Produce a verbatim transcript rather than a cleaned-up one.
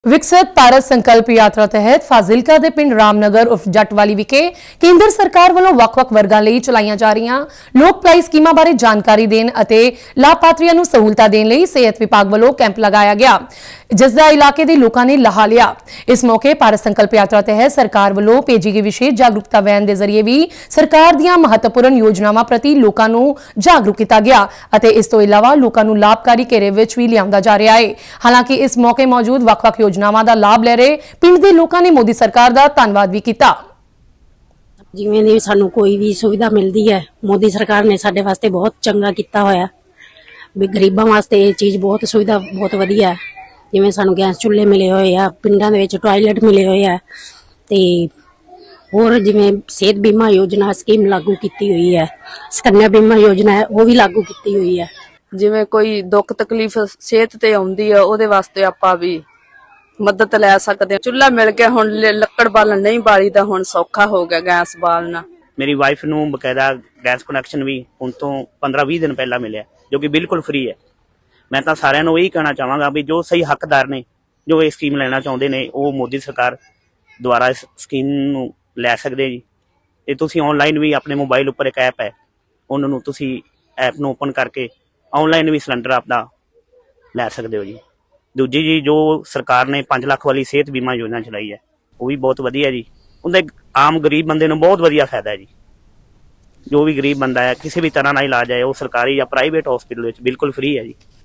विकसित भारत संकल्प यात्रा तहत फाजिलका दे पिंड रामनगर उर्फ जटवाली विखे केंद्र सरकार वालों वख-वख वर्गां लई चलाईयां जा रहीआं लोक भलाई स्कीमां बारे जानकारी देण अते लाभार्थियों नूं सहूलतां देण लई सेहत विभाग वालों कैंप लगाया गया, जिसदा इलाके दे लोकां ने लाहा लिया। इस मौके भारत संकल्प यात्रा तहत सरकार वालों भेजी गई विशेष जागरूकता वैन के जरिए भी सरकार दीआं महत्वपूर्ण योजनावां प्रति लोकां नूं जागरूक किया गया अते इस तों इलावा लोकां नूं लाभकारी घेरे विच भी लिआंदा जा रहा है। हालांकि इस मौके मौजूद वख-वख योजनावां दा लाभ ले रहे पिंड दे लोकां ने मोदी सरकार दा धन्नवाद भी किया। जिवें दी सानू कोई भी सुविधा मिलती है, मोदी सरकार ने साडे वास्ते बहुत चंगा किया होया भी गरीबां वास्ते ये चीज़ बहुत सुविधा बहुत वधिया है। जिवें सानू गैस चुल्हे मिले हुए आ, पिंडां दे विच टॉयलेट मिले हुए आ ते होर जिवें सेहत बीमा योजना स्कीम लागू की हुई है, सुकन्या बीमा योजना है वो भी लागू की हुई है। जिवें कोई दुख तकलीफ सेहत ते आउंदी है उहदे वास्ते आपां भी मदद लै सकते। चुल्हा मिल गया, हुण लक्कड़ बालन नहीं बाली दा हुण सौखा हो गया गैस बालना। मेरी वाइफ नूं बकायदा गैस कनैक्शन भी हुण तो पंद्रह बीस दिन पहला मिले जो कि बिल्कुल फ्री है। मैं तो सारिਆਂ ਨੂੰ यही कहना चाहांगा भी जो सही हकदार ने जो ये स्कीम लेना चाहते हैं वो मोदी सरकार द्वारा इस स्कीम नूं लै सकते जी। ये तुसी ऑनलाइन भी अपने मोबाइल उपर एक ऐप है उन्होंने तुसी ऐप नूं ओपन करके ऑनलाइन भी सिलेंडर आपदा लै सकते हो जी। दूजी जी जो सरकार ने पांच लाख वाली सेहत बीमा योजना चलाई है वो भी बहुत वधिया जी। उनके आम गरीब बंदे नूं बहुत वधिया फायदा है जी। जो भी गरीब बंदा है किसी भी तरह का इलाज है वो सरकारी या प्राइवेट हॉस्पिटल बिल्कुल फ्री है जी।